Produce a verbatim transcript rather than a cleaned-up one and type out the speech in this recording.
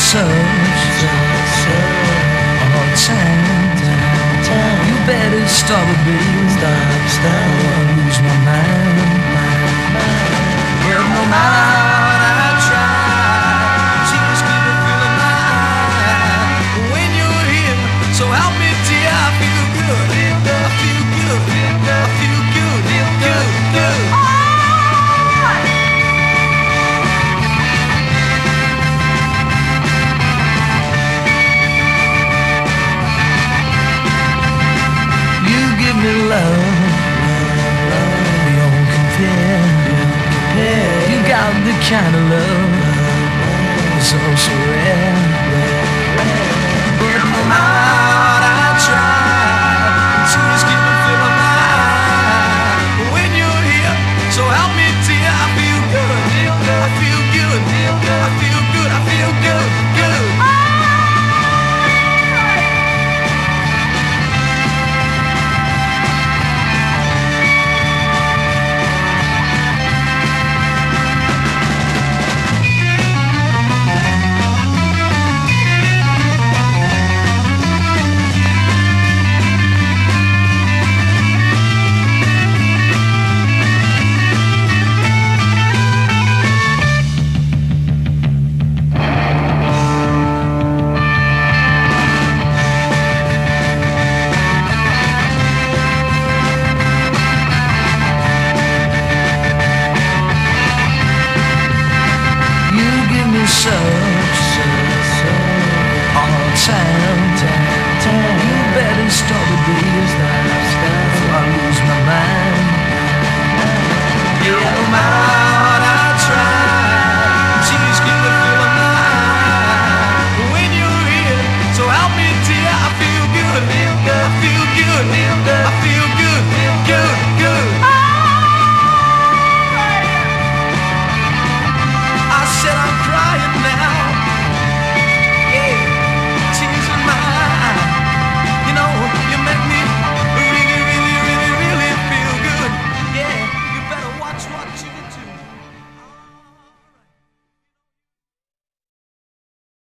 such a hard time. You better stop it, baby. Stop, stop. I lose my mind. But no matter how I try, tears keep me filling my eye. When you're here, so help me, dear, I feel good. I feel good. I feel good. Good, good. Me love, love beyond compare. You got the kind of love that's so so rare. But no matter I try, tears keep me filling my eye. When you're here, so help me, dear, I feel good. I feel good. I feel good. I feel good. Good. Such a hard time. You better stop it, baby.